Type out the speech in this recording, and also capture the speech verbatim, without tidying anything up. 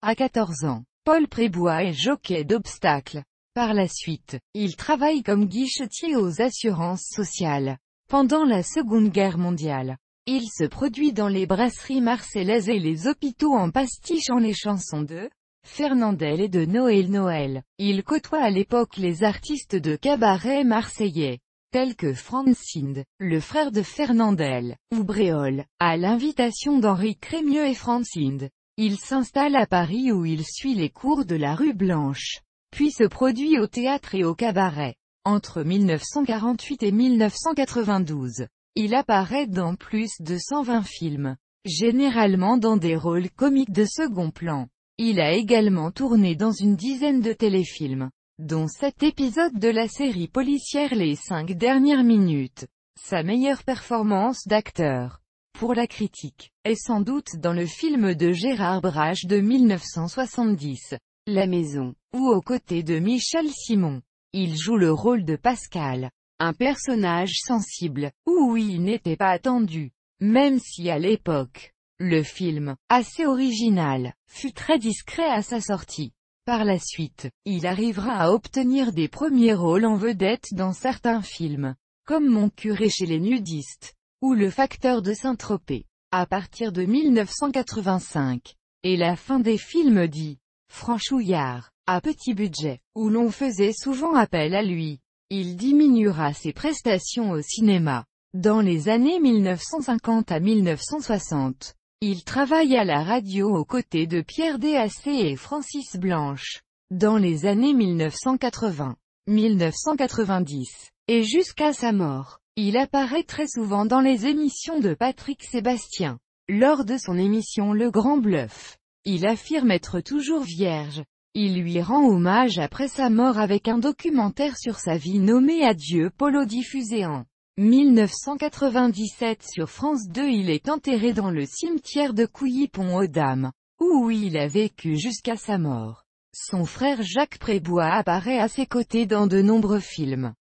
À quatorze ans, Paul Prébois est jockey d'obstacles. Par la suite, il travaille comme guichetier aux assurances sociales. Pendant la Seconde Guerre mondiale, il se produit dans les brasseries marseillaises et les hôpitaux en pastichant les chansons de Fernandel et de Noël Noël. Il côtoie à l'époque les artistes de cabaret marseillais, tels que Francine, le frère de Fernandel, ou Bréol, à l'invitation d'Henri Crémieux et Francine. Il s'installe à Paris où il suit les cours de la rue Blanche, puis se produit au théâtre et au cabaret. Entre mille neuf cent quarante-huit et mille neuf cent quatre-vingt-douze, il apparaît dans plus de cent vingt films, généralement dans des rôles comiques de second plan. Il a également tourné dans une dizaine de téléfilms, dont sept épisodes de la série policière Les cinq dernières minutes. Sa meilleure performance d'acteur, pour la critique, est sans doute dans le film de Gérard Brache de mille neuf cent soixante-dix, La Maison, où aux côtés de Michel Simon, il joue le rôle de Pascal, un personnage sensible, où il n'était pas attendu, même si à l'époque, le film, assez original, fut très discret à sa sortie. Par la suite, il arrivera à obtenir des premiers rôles en vedette dans certains films, comme Mon curé chez les nudistes, ou Le facteur de Saint-Tropez. À partir de mille neuf cent quatre-vingt-cinq, et la fin des films dits franchouillards, à petit budget, où l'on faisait souvent appel à lui, il diminuera ses prestations au cinéma. Dans les années mille neuf cent cinquante à mille neuf cent soixante, il travaille à la radio aux côtés de Pierre Déassé et Francis Blanche. Dans les années mille neuf cent quatre-vingts, mille neuf cent quatre-vingt-dix, et jusqu'à sa mort, il apparaît très souvent dans les émissions de Patrick Sébastien. Lors de son émission Le Grand Bluff, il affirme être toujours vierge. Il lui rend hommage après sa mort avec un documentaire sur sa vie nommé Adieu Polo diffusé en mille neuf cent quatre-vingt-dix-sept sur France deux. Il est enterré dans le cimetière de Couilly-Pont-aux-Dames, où il a vécu jusqu'à sa mort. Son frère Jacques Prébois apparaît à ses côtés dans de nombreux films.